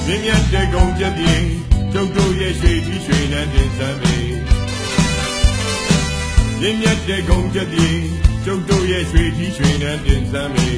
မြင့်မြတ်တဲ့ကုန်ကြပြင်းကျုပ်တို့ရဲ့ရွှေကြီးရွှေနန်းတင်စမ်းမေမြင့်မြတ်တဲ့ကုန်ကြပြင်းကျုပ်တို့ရဲ့ရွှေကြီးရွှေနန်းတင်စမ်းမေ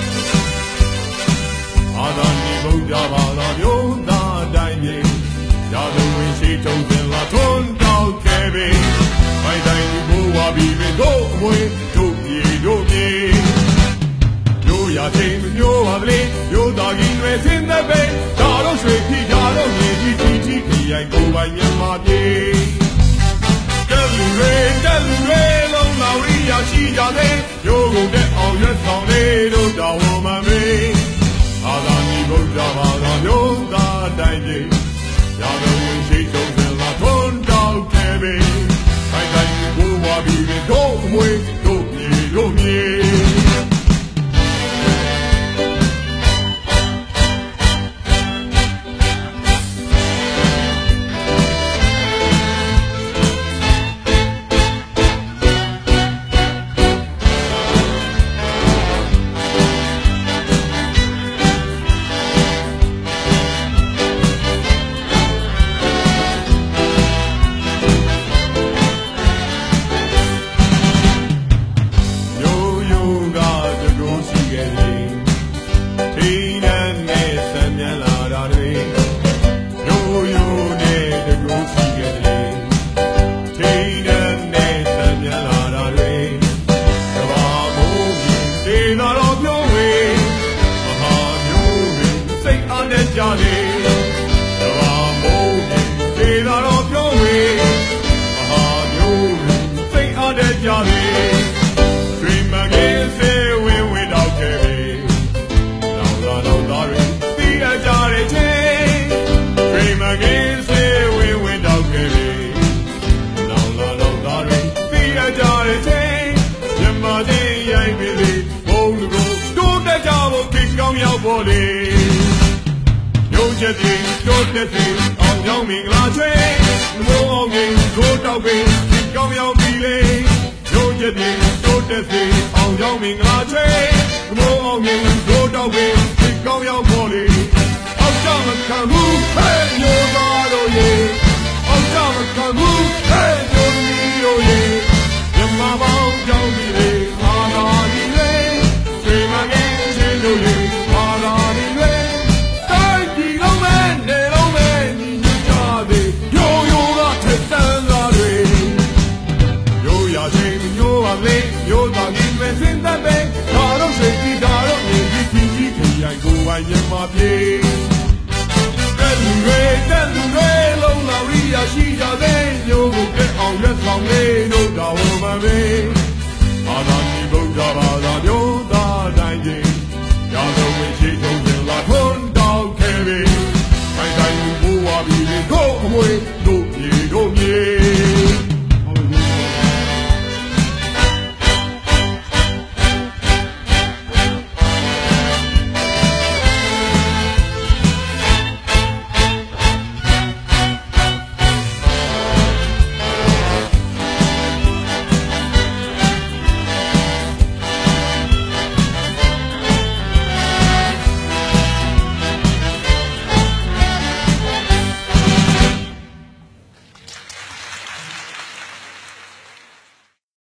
အာသာနိဗုဒ္ဓဘာသာမျိုးသားတိုင်းပြည်ရာဇဝင်ရှိထုံးစင်လာထွန်းတောက်ခဲ့ပြီမိုင်းတိုင်းဒီဘဝပြီးပြီတို့အမွေတို့ပြေတို့ပြေတို့ရချင်းမျိုးပါလေမျိုးသားကြီးတွေစင်တဲ့ပဲဒါတော့ရွှေကြီးဒါတော့မြေကြီးကြီးခရိုင်ကိုယ်ပိုင်မြန်မာပြည်တက်လူတွေလုံးလာဝိရရှိကြတဲ့ရိုးကုန်တဲ့အောင်ရွက်ဆောင်လေးတို့တော်ဝန်မှန်ပြီအာသာနိဗုဒ္ဓဘာသာမျိုးသားတိုင်းပြည်ရာဇဝင်ရှိထုံးစင်လာထွန်းတောက်ခဲ့ပြီမိုင်းတိုင်းဘဝပြီးပြီတို့အမွေတို့မြေတို့မြေတို့တဲ့စီအောင်ကြောင်းမင်္ဂလာချွေမိုးအောင်ကြီးတို့တောက်ပင်ကောင်းရောက်ပြီလေတို့ချက်ပြတို့တဲ့စီအောင်ကြောင်းမင်္ဂလာချွေမိုးအောင်ကြီးတို့တောက်ပင်ကောင်းရောက်ပေါ်လေအောက်ကြမခံဘူးဟဲ့ညိုသားတို့ရေအောက်ကြမခံဘူးဟဲ့ညိုမီတို့ရေမြမပေါင်းကြောင်းပြီလေအာနာဒီလေဆွေမငယ်ချင်းတို့ရေအာနာဒီလေမျိုးသားကြီးပဲစင်တဲ့ပဲဒါတော့ရွှေကြီးဒါတော့မြေကြီးကြီးခရိုင်ကိုယ်ပိုင်မြန်မာပြည်တက်လူတွေလုံးလာရိယာရှိကြတဲ့မျိုးကိုကဲအောင်ရွက်ဆောင်လေးတို့တော်ဝန်မှန်ပဲအာသာနိဗုဒ္ဓဘာသာမျိုးသားတိုင်းကြီးရာဇဝင်ရှိထုံးစင်လာထွန်းတောက်ခဲ့ပြီခိုင်တိုင်းဘဝပြီးတို့အမွေ